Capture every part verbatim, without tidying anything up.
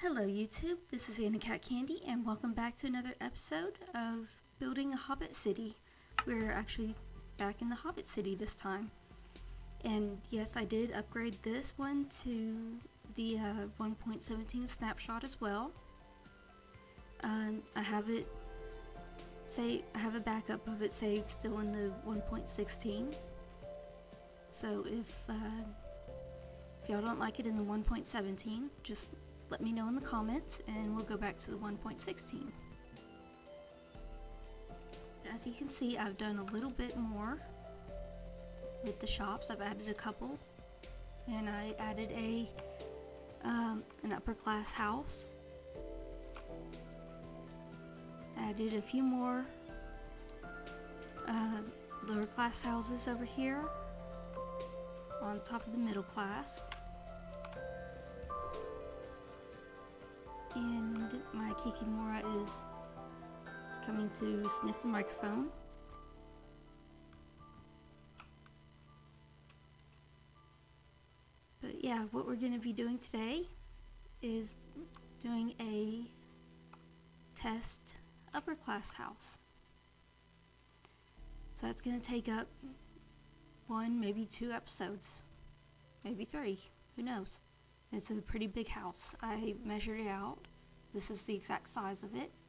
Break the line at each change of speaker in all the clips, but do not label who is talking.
Hello YouTube, this is Anna Cat Candy and welcome back to another episode of Building a Hobbit City. We're actually back in the Hobbit City this time. And yes, I did upgrade this one to the uh, one point seventeen snapshot as well. Um, I have it, say, I have a backup of it saved still in the one point sixteen. So if, uh, if y'all don't like it in the one point seventeen, just let me know in the comments and we'll go back to the one point sixteen. As you can see, I've done a little bit more with the shops. I've added a couple, and I added a um, an upper class house. Added a few more uh, lower class houses over here on top of the middle class. And my Kikimora is coming to sniff the microphone. But yeah, what we're going to be doing today is doing a test upper class house. So that's going to take up one, maybe two episodes, maybe three, who knows. It's a pretty big house. I measured it out. This is the exact size of it.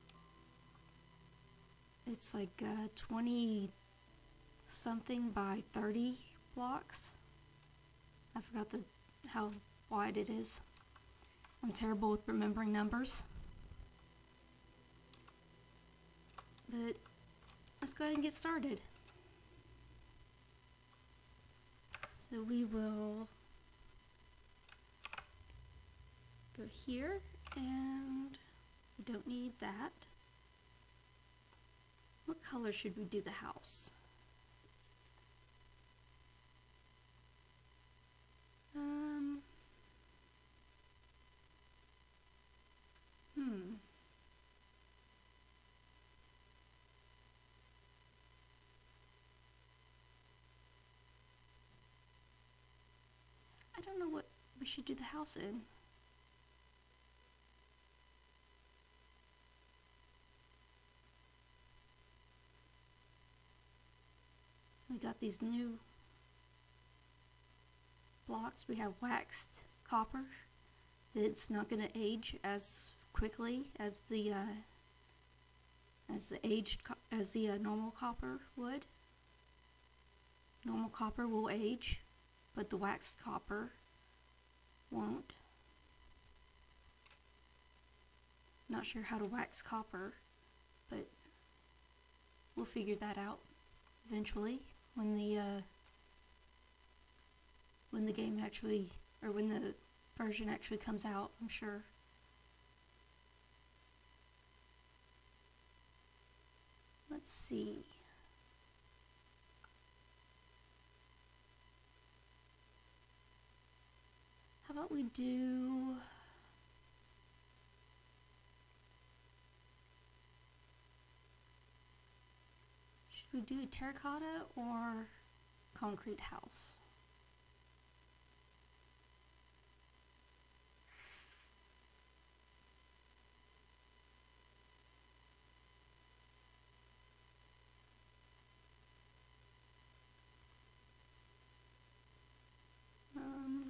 It's like uh, twenty something by thirty blocks. I forgot the how wide it is. I'm terrible with remembering numbers. But let's go ahead and get started. So we will go here, and we don't need that. What color should we do the house? Um, hmm. I don't know what we should do the house in. We got these new blocks. We have waxed copper that's not going to age as quickly as the uh, as the aged co as the uh, normal copper would. Normal copper will age, but the waxed copper won't. Not sure how to wax copper, but we'll figure that out eventually. When the uh, when the game actually, or when the version actually comes out, I'm sure. Let's see. How about we do Should we do a terracotta or concrete house? Um,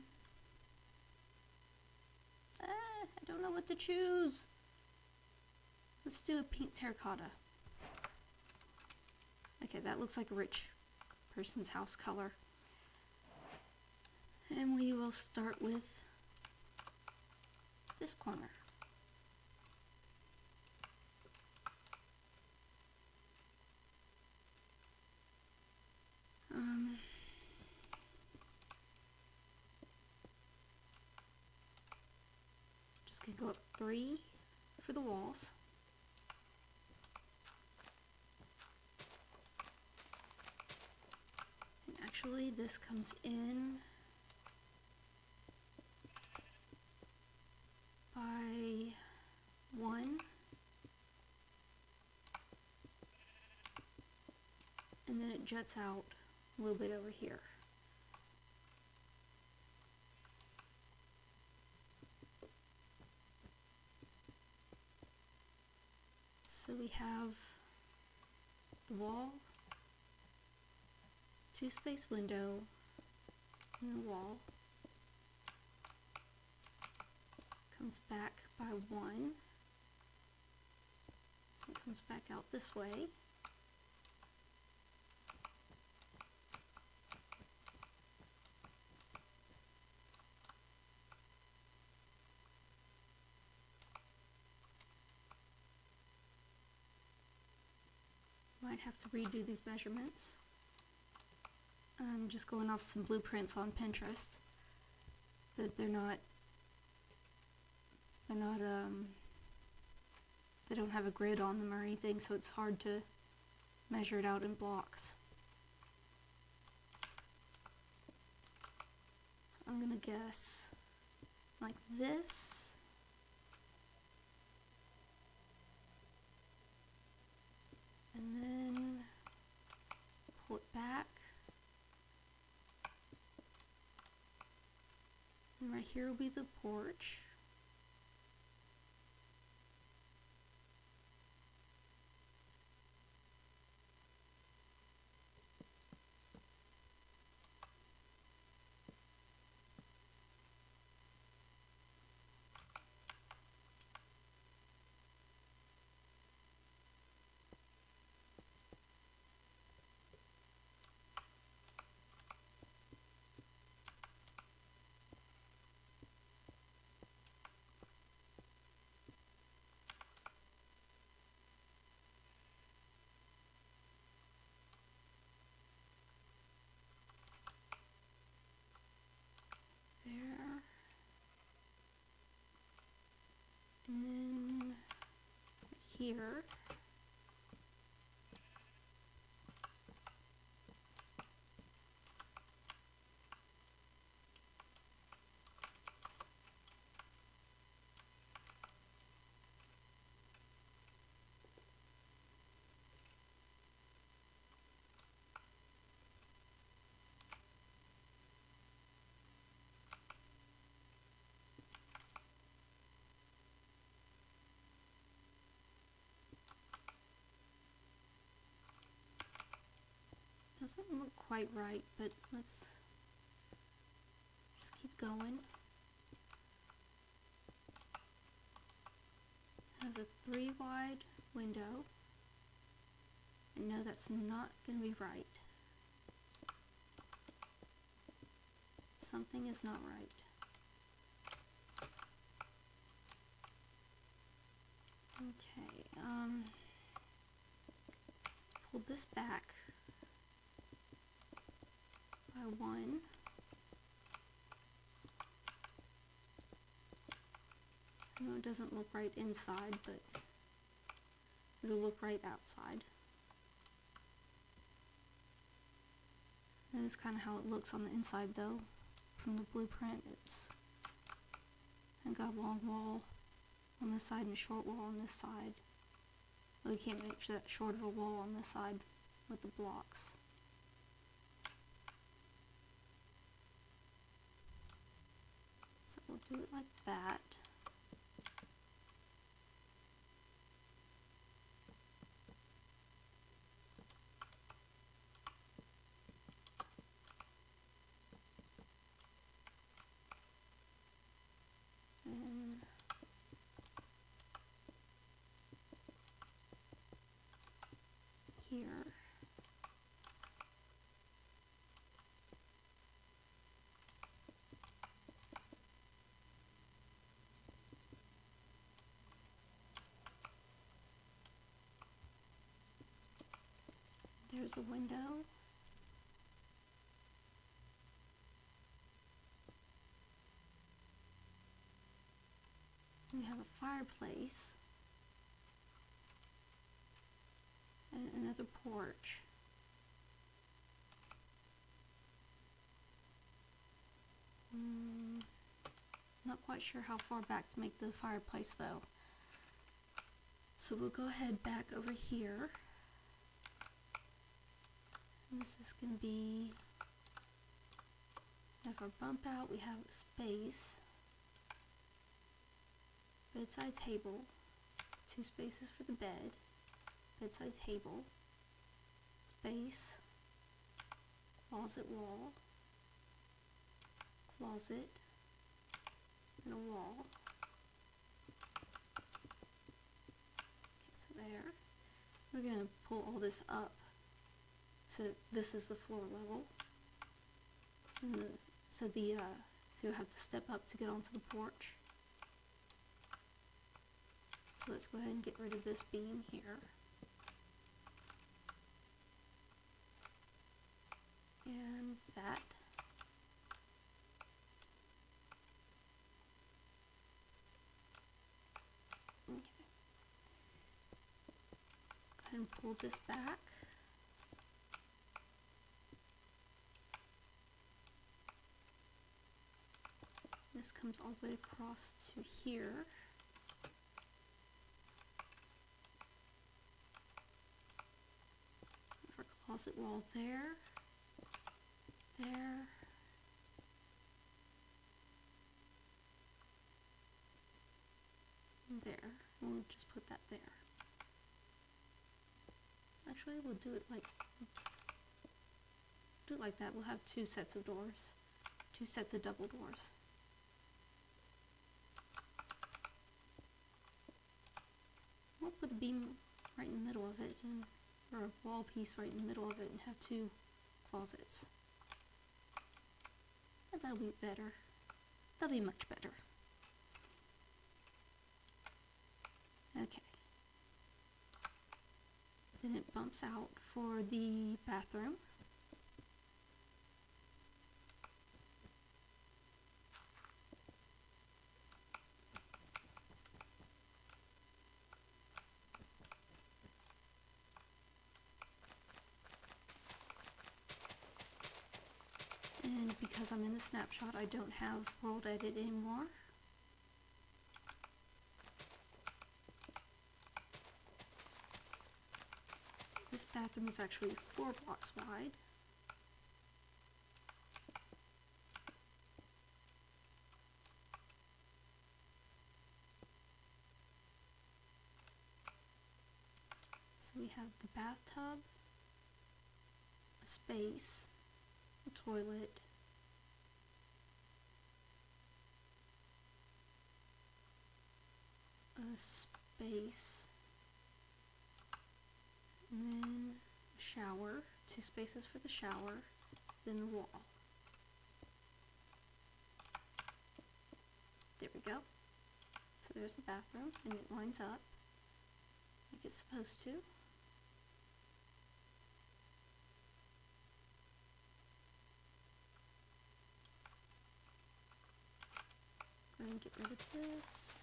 ah, I don't know what to choose. Let's do a pink terracotta. Okay, that looks like a rich person's house color. And we will start with this corner. Um, just gonna go up three for the walls. Actually, this comes in by one, and then it juts out a little bit over here. So we have the wall, two space window, and the wall. Comes back by one. It comes back out this way. Might have to redo these measurements. I'm just going off some blueprints on Pinterest. That they're not, they're not, um, they don't have a grid on them or anything, so it's hard to measure it out in blocks. So I'm gonna guess like this. And then pull it back. And right here will be the porch. There. And then right here. Doesn't look quite right, but let's just keep going. Has a three wide window. And no, that's not going to be right. Something is not right. Okay, um, let's pull this back by one. I know it doesn't look right inside, but it'll look right outside. That is kind of how it looks on the inside though. From the blueprint, it's and got a long wall on this side and a short wall on this side. Well, you can't make that short of a wall on this side with the blocks. So we'll do it like that. And here. There's a window. We have a fireplace and another porch. Mm, not quite sure how far back to make the fireplace though. So we'll go ahead back over here. And this is going to be, we have our bump out, we have a space, bedside table, two spaces for the bed. bedside table, space, closet wall, closet, and a wall. Okay, so there. We're going to pull all this up. So this is the floor level. And the, so the, uh, so you have to step up to get onto the porch. So let's go ahead and get rid of this beam here. And that. Okay. Let's go ahead and pull this back. This comes all the way across to here. For closet wall there, there, and there. We'll just put that there. Actually, we'll do it like do it like that. We'll have two sets of doors, two sets of double doors. We'll put a beam right in the middle of it, and, or a wall piece right in the middle of it, and have two closets. And that'll be better. That'll be much better. Okay. Then it bumps out for the bathroom. And because I'm in the snapshot, I don't have world edit anymore. This bathroom is actually four blocks wide. So we have the bathtub, a space, a toilet, a space, and then a shower, two spaces for the shower, then the wall. There we go. So there's the bathroom, and it lines up like it's supposed to. Go ahead and get rid of this.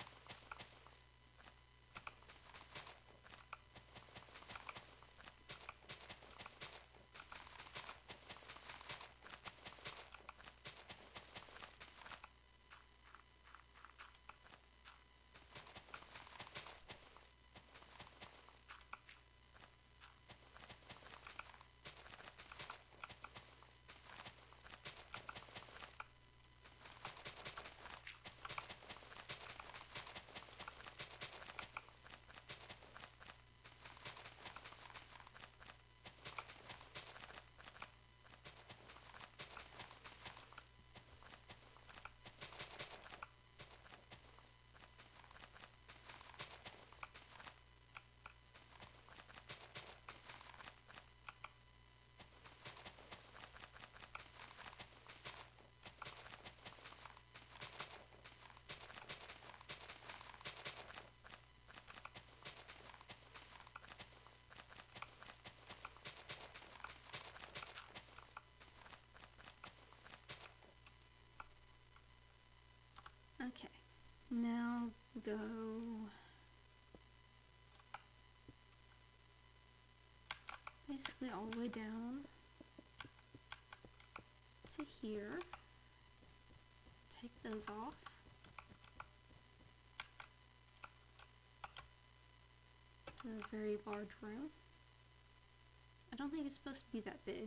Okay, now go basically all the way down to here. Take those off. It's a very large room. I don't think it's supposed to be that big.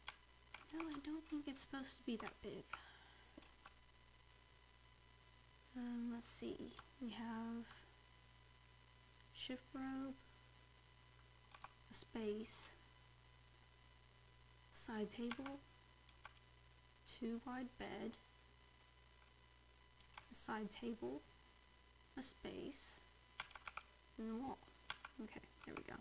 No, I don't think it's supposed to be that big. Um, let's see, we have shift robe, a space, side table, two wide bed, a side table, a space, and a wall. Okay, there we go.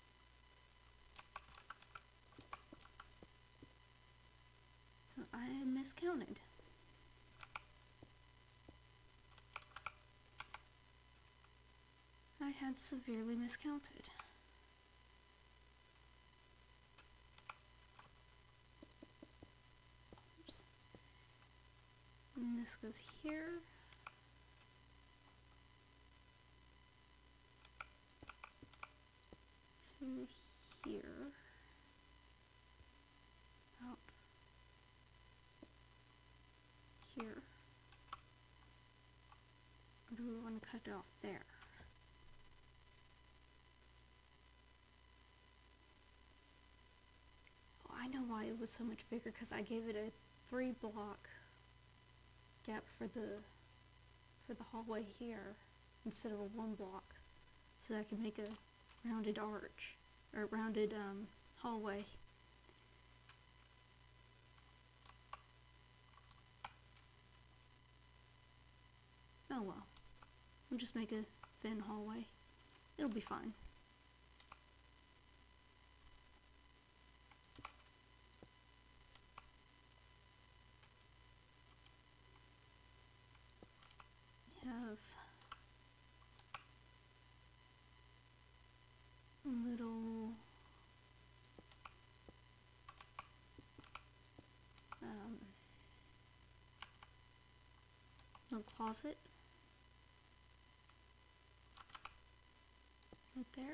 So I had miscounted. I had severely miscounted. Oops. And this goes here. To here. About here. Or do we want to cut it off there? I know why it was so much bigger, because I gave it a three block gap for the for the hallway here instead of a one block, so that I could make a rounded arch or rounded um, hallway. Oh well, we'll just make a thin hallway. It'll be fine. Have a little um, little closet right there.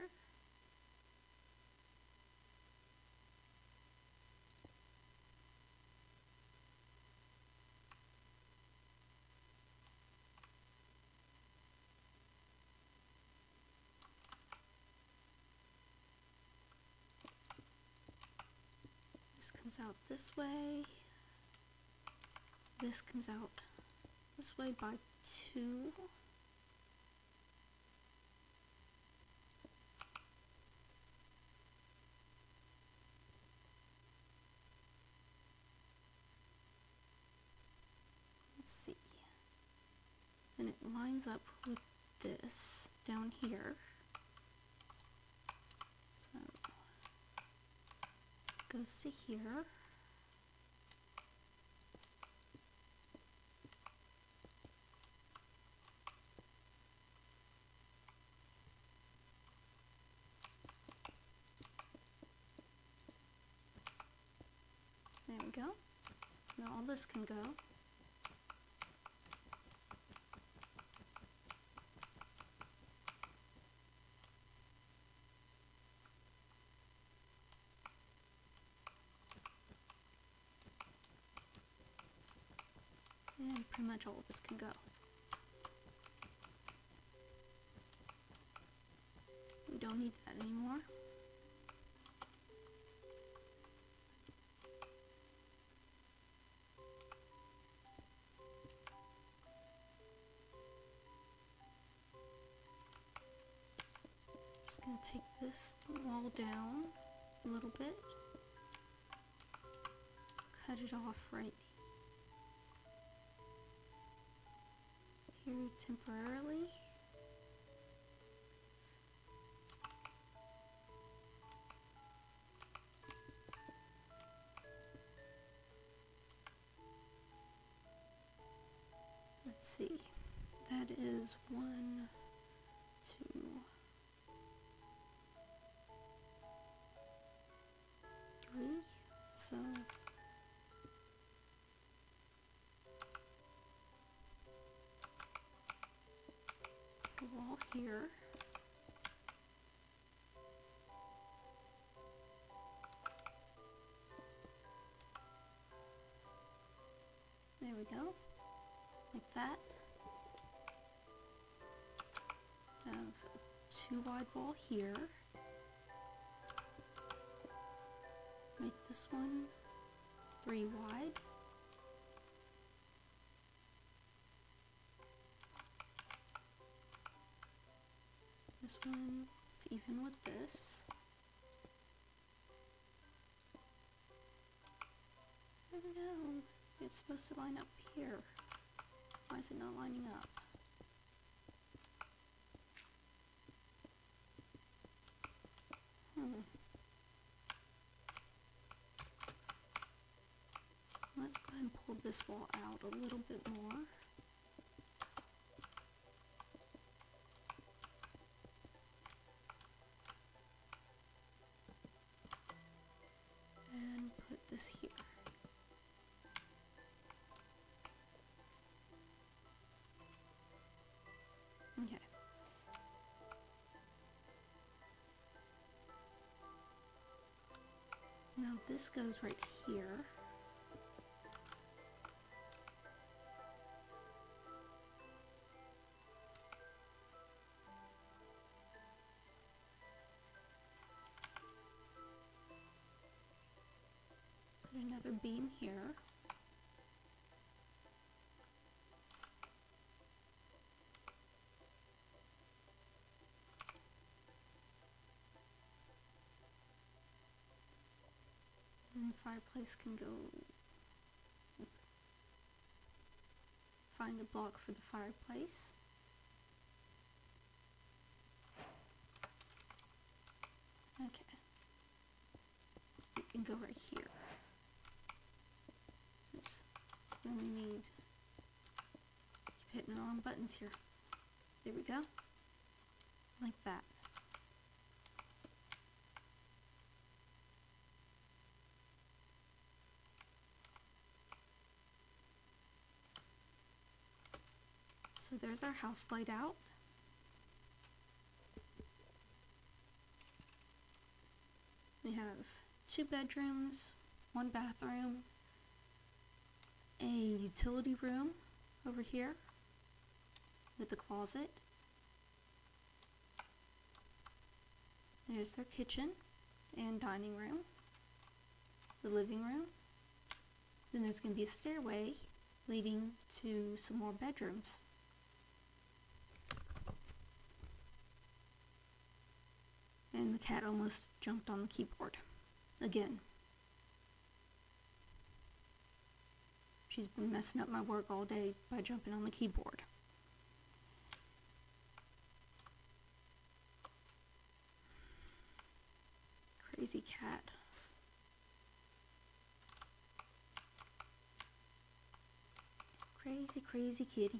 This comes out this way. This comes out this way by two. Let's see. Then it lines up with this down here. So it goes to here. There we go. Now all this can go. And pretty much all of this can go. We don't need that anymore. Just gonna take this wall down a little bit, cut it off right here temporarily. Let's see, that is one, two, three, so a wall here. There we go, like that. Have a two wide wall here. Make this one three wide. this one is even with this. I don't know. It's supposed to line up here. Why is it not lining up? Hmm. Let's go ahead and pull this wall out a little bit more. And put this here. Okay. Now this goes right here. Put another beam here. Then the fireplace can go. Let's find a block for the fireplace. Okay. It can go right here. Oops. We only need. Keep hitting the wrong buttons here. There we go. Like that. So there's our house laid out. We have two bedrooms, one bathroom, a utility room over here with the closet. There's their kitchen and dining room, the living room. Then there's going to be a stairway leading to some more bedrooms. And the cat almost jumped on the keyboard. Again. She's been messing up my work all day by jumping on the keyboard. Crazy cat. Crazy, crazy kitty.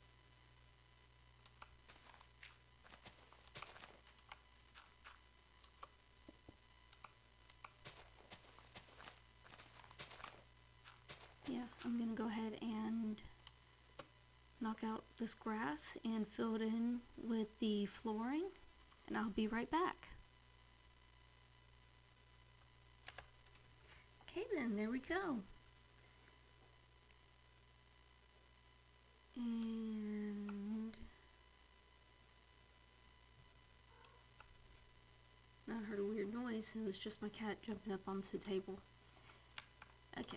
Yeah, I'm gonna go ahead and knock out this grass and fill it in with the flooring, and I'll be right back. Okay then, there we go. And I heard a weird noise. It was just my cat jumping up onto the table. Okay.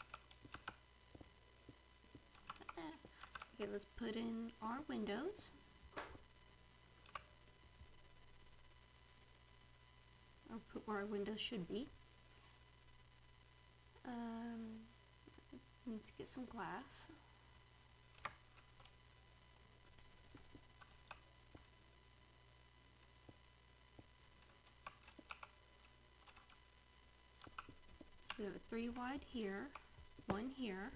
Okay, let's put in our windows. I'll put where our windows should be. Um, need to get some glass. We have a three wide here, one here.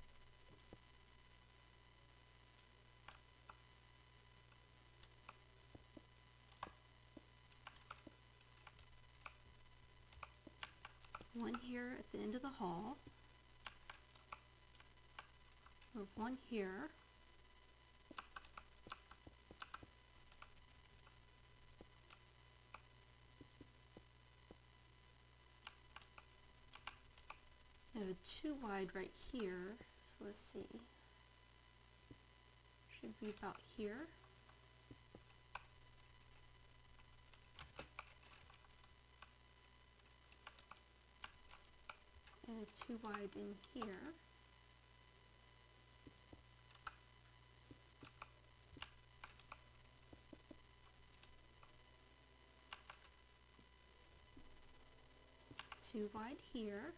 One here at the end of the hall. We have one here. I have a two wide right here, so let's see. Should be about here. And a two wide in here. too wide here.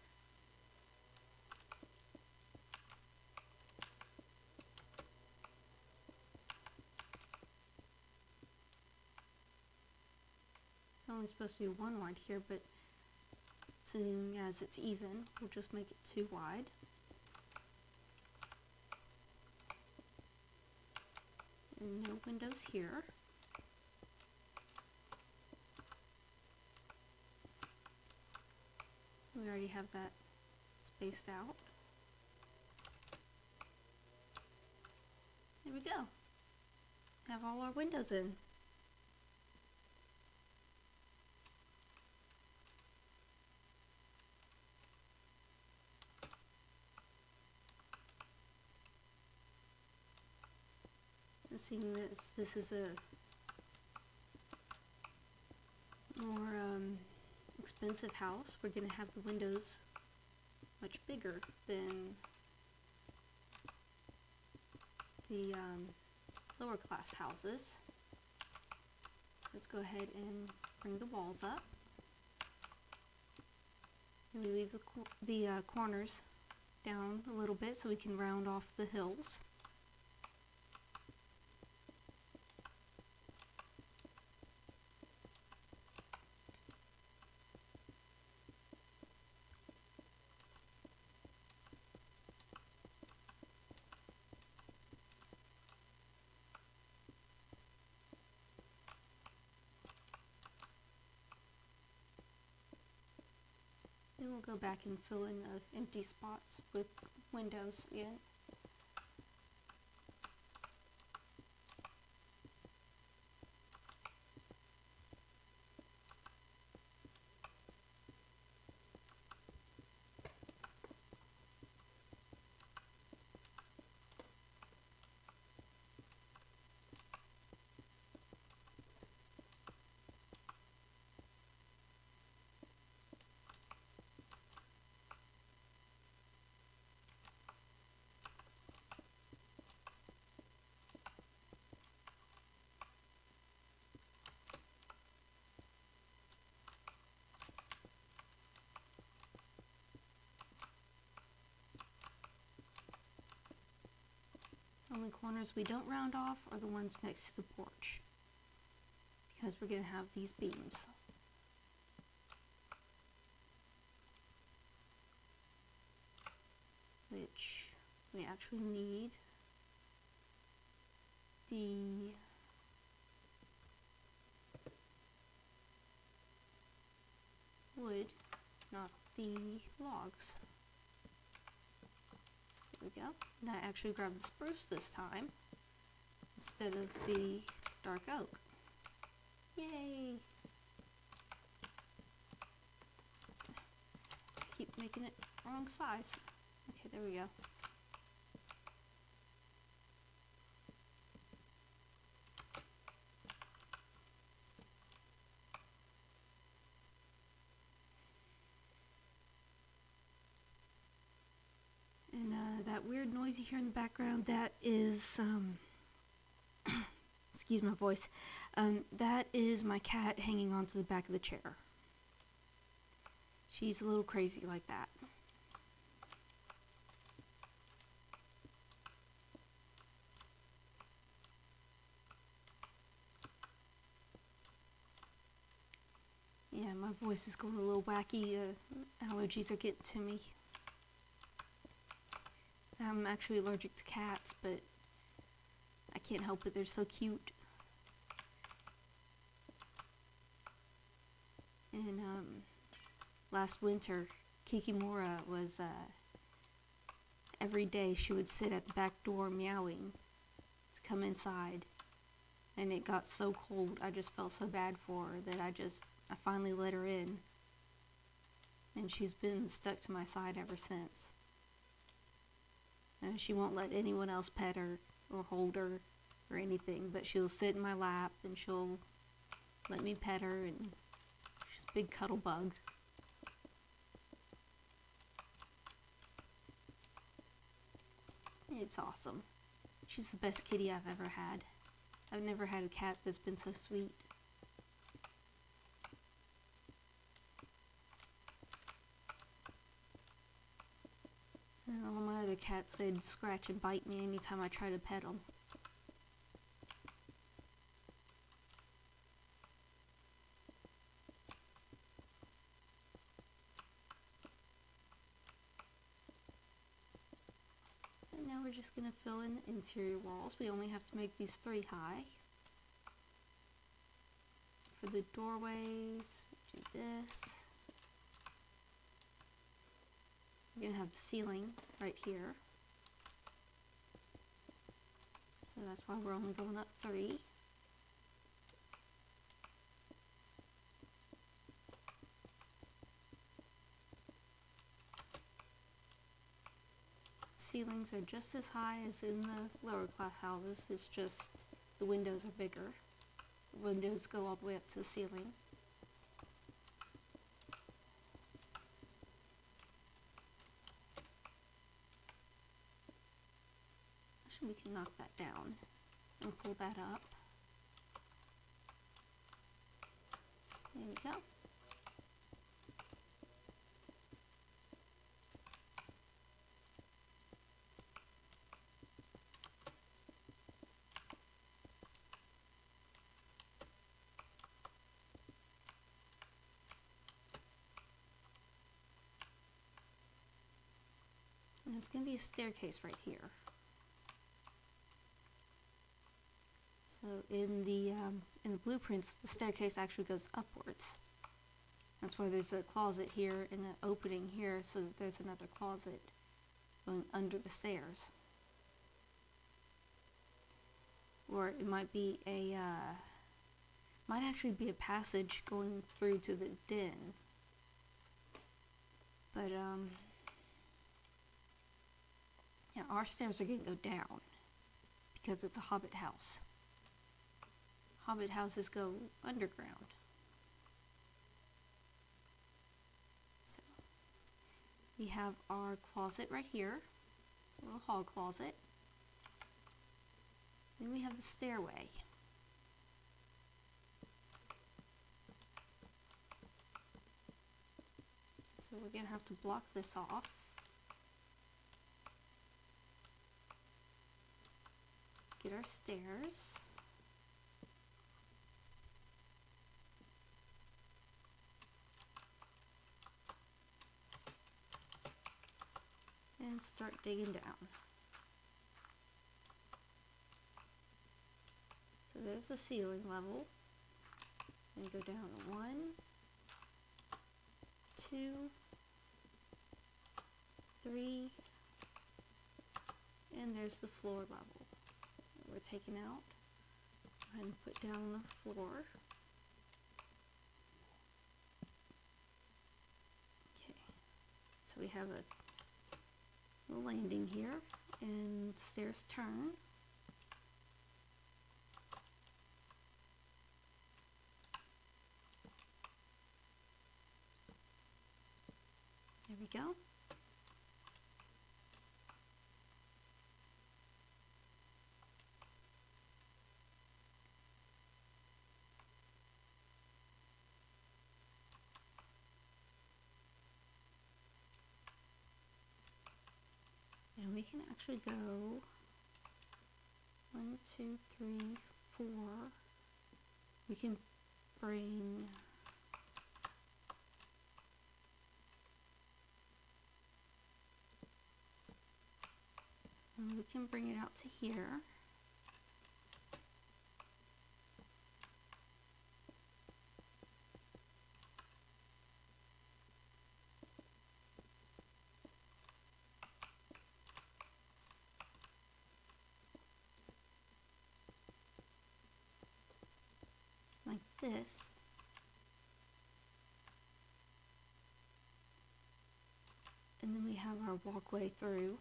It's only supposed to be one wide here, but seeing as it's even, we'll just make it two wide. And no windows here. We already have that spaced out. There we go. Have all our windows in. And seeing this, this is a more um, expensive house. We're going to have the windows much bigger than the um, lower class houses. So let's go ahead and bring the walls up. And we leave the, cor the uh, corners down a little bit so we can round off the hills. Then we'll go back and fill in the empty spots with windows again. Only corners we don't round off are the ones next to the porch, because we're going to have these beams. Which we actually need the wood, not the logs. There we go. And I actually grabbed the spruce this time instead of the dark oak. Yay! I keep making it wrong size. Okay, there we go. And uh, that weird noise you hear in the background, that is, um, excuse my voice, um, that is my cat hanging onto the back of the chair. She's a little crazy like that. Yeah, my voice is going a little wacky. Uh, allergies are getting to me. I'm actually allergic to cats, but I can't help it. They're so cute. And um, last winter, Kikimora was, uh, every day she would sit at the back door meowing to come inside. And it got so cold, I just felt so bad for her that I just, I finally let her in. And she's been stuck to my side ever since. And she won't let anyone else pet her or hold her or anything, but she'll sit in my lap and she'll let me pet her, and she's a big cuddle bug. It's awesome. She's the best kitty I've ever had. I've never had a cat that's been so sweet. cats, they'd scratch and bite me anytime I try to pet them. And now we're just going to fill in the interior walls. We only have to make these three high. For the doorways, we do this. We're going to have the ceiling right here. So that's why we're only going up three. Ceilings are just as high as in the lower class houses. It's just the windows are bigger. The windows go all the way up to the ceiling. We can knock that down and pull that up. There we go. And there's going to be a staircase right here. So in the um, in the blueprints, the staircase actually goes upwards. That's why there's a closet here and an opening here, so that there's another closet going under the stairs. Or it might be a uh, might actually be a passage going through to the den. But um, yeah, our stairs are going to go down because it's a Hobbit house. Hobbit houses go underground. So we have our closet right here, a little hall closet. Then we have the stairway. So we're going to have to block this off. Get our stairs. And start digging down. So there's the ceiling level. And go down one, two, three, and there's the floor level that we're taking out. Go ahead and put down on the floor. Okay, so we have a little landing here, and stairs turn. There we go. And we can actually go one, two, three, four. We can bring and we can bring it out to here. Like this. And then we have our walkway through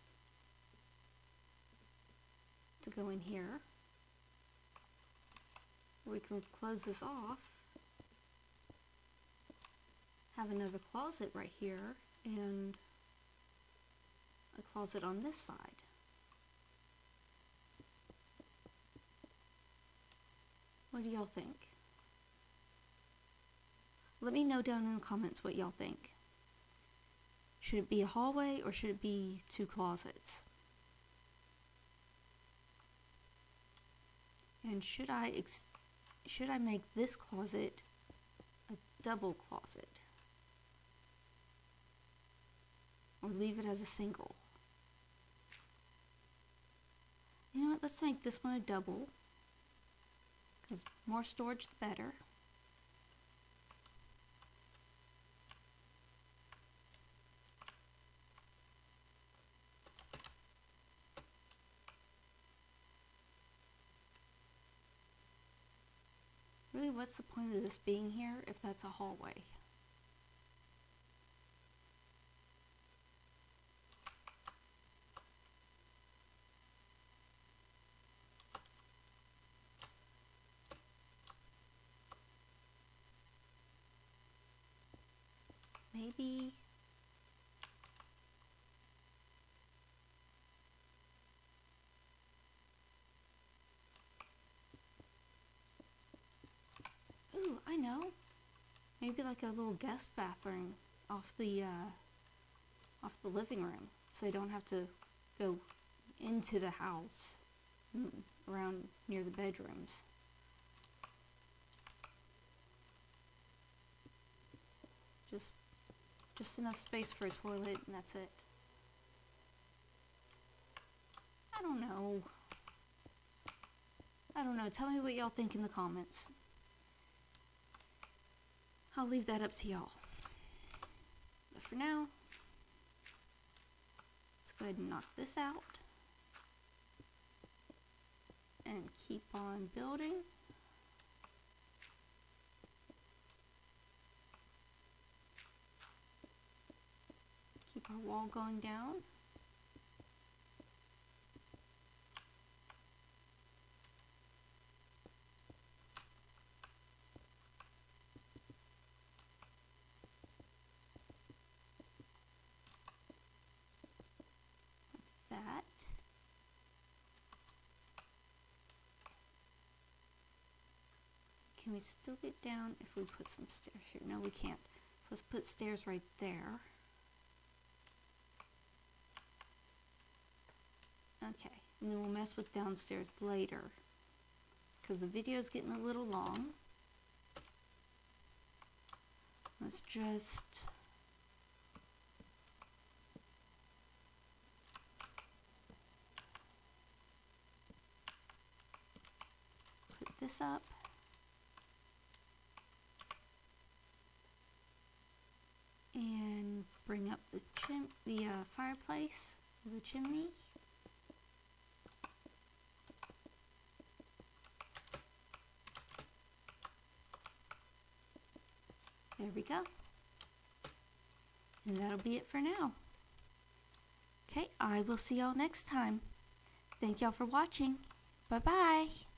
to go in here. We can close this off, have another closet right here, and a closet on this side. What do y'all think? Let me know down in the comments what y'all think. Should it be a hallway or should it be two closets? And should I ex should I make this closet a double closet? Or leave it as a single? You know what, let's make this one a double, because more storage the better. Really, what's the point of this being here if that's a hallway? Maybe ooh, I know. Maybe like a little guest bathroom off the uh, off the living room, so they don't have to go into the house, mm, around near the bedrooms. Just just enough space for a toilet, and that's it. I don't know. I don't know. Tell me what y'all think in the comments. I'll leave that up to y'all. But for now, let's go ahead and knock this out. And keep on building. Keep our wall going down. Like that. Can we still get down if we put some stairs here? No, we can't. So let's put stairs right there. Okay, and then we'll mess with downstairs later, because the video is getting a little long. Let's just put this up. And bring up the chim the uh, fireplace, the chimney. There we go. And that'll be it for now. Okay, I will see y'all next time. Thank y'all for watching. Bye-bye.